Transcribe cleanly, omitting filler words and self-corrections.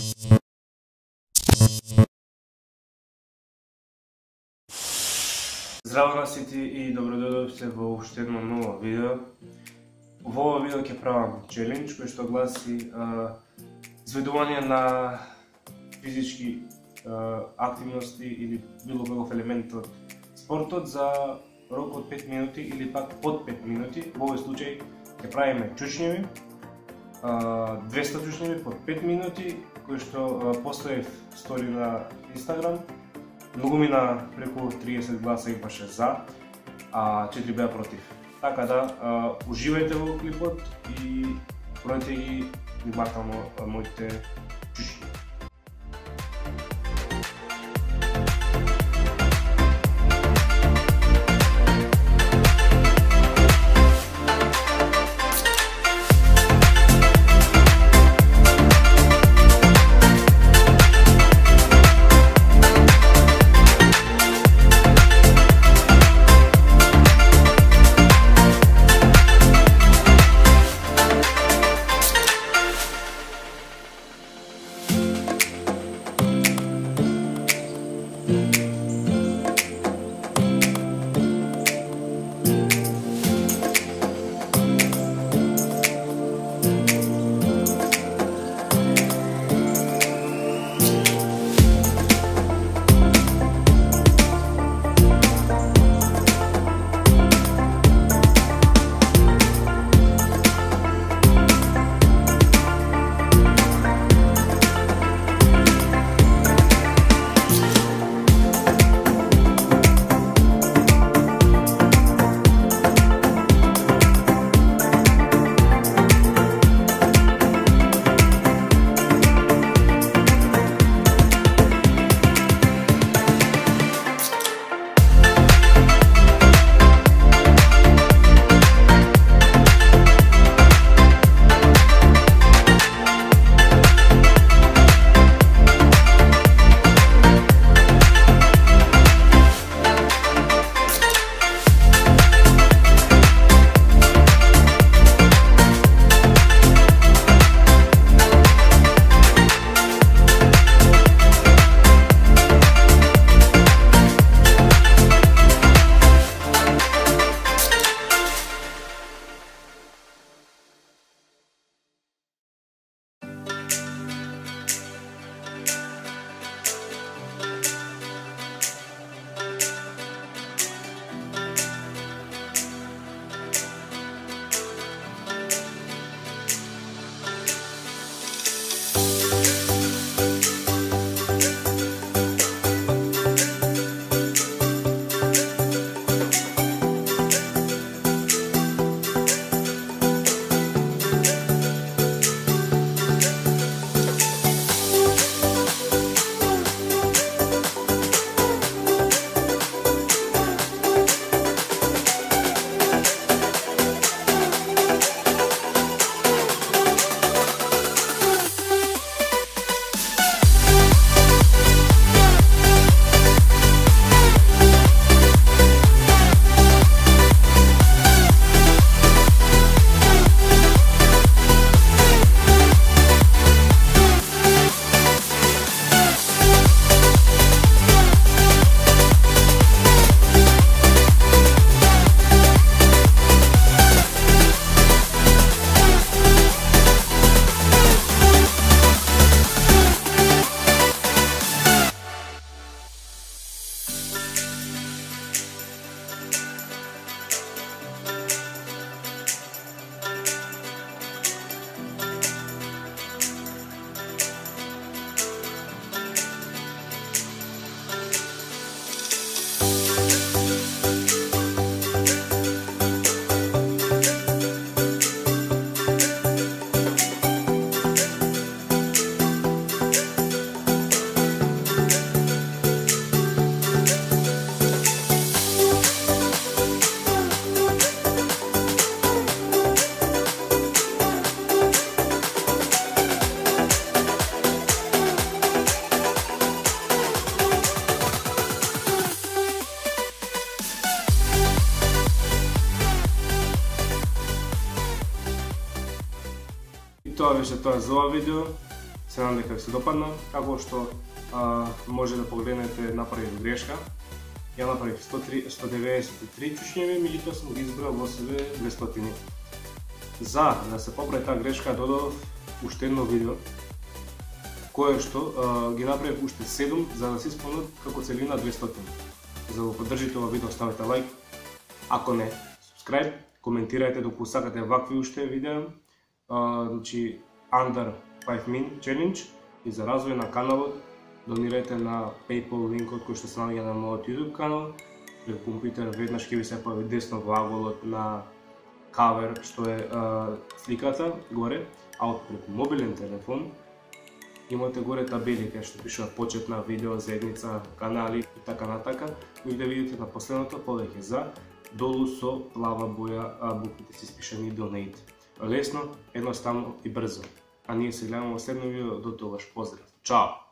Здраво на сите и добродојдовте во уште едно ново видео. Во ово видео ќе правам челендж кој што гласи изведување на физички активности или било каков елемент од спортот за рок од 5 минути или пак под 5 минути. Во овој случај ќе правиме чучњеви, 200 чучњеви под 5 минути, кои што поставив стори на Инстаграм. Многу мина, преку 30 гласа имаше за, а 4 беа против. Така да, уживајте во клипот и пројте ги внимателно моите чучњеви. тоа беше тоа за ова видео. Се надам дека ви се допадна, како што може да погледнете направив грешка. Ја направив 193 чучњеви, меѓутоа сум ги избрал во себе 200. За да се поправи таа грешка, додадов уште едно видео, кое што ги направив уште 7 за да се исполнат како целина 200. За да го поддржите ова видео, ставете лайк, ако не, subscribe, коментирајте доколку сакате вакви уште видеа, значи Under 5 Min Challenge, и за развој на каналот донирајте на PayPal линкот кој што се наоѓа на мојот YouTube канал. Преку компјутер веднаш ќе ви се појави десно во аголот на кавер што е сликата горе, а од преку мобилен телефон имате горе табели кај што пишува почетна видео, заедница, канали и така натака. И да видите на последното повеќе за, долу со плава боја буквите се испишани Donate. Лесно, едноставно и брзо. А ние се гледаме во следно видео, до тогаш поздрав. Чао!